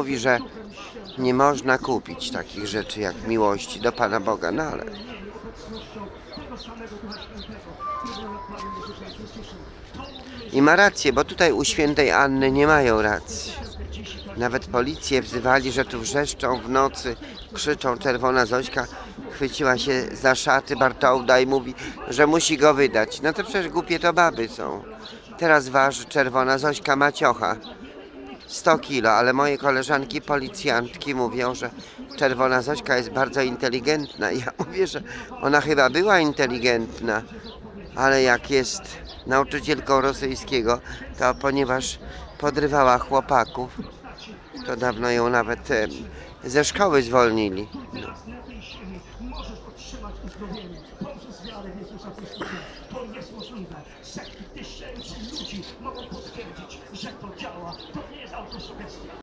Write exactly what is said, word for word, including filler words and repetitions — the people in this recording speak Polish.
Mówi, że nie można kupić takich rzeczy jak miłości do Pana Boga, no ale i ma rację, bo tutaj u świętej Anny nie mają racji. Nawet policję wzywali, że tu wrzeszczą w nocy, krzyczą. Czerwona Zośka chwyciła się za szaty Bartolda i mówi, że musi go wydać. No to przecież głupie to baby są. Teraz waży Czerwona Zośka maciocha sto kilo, ale moje koleżanki policjantki mówią, że Czerwona Zośka jest bardzo inteligentna. I ja mówię, że ona chyba była inteligentna, ale jak jest nauczycielką rosyjskiego, to ponieważ podrywała chłopaków, to dawno ją nawet ze szkoły zwolnili. No.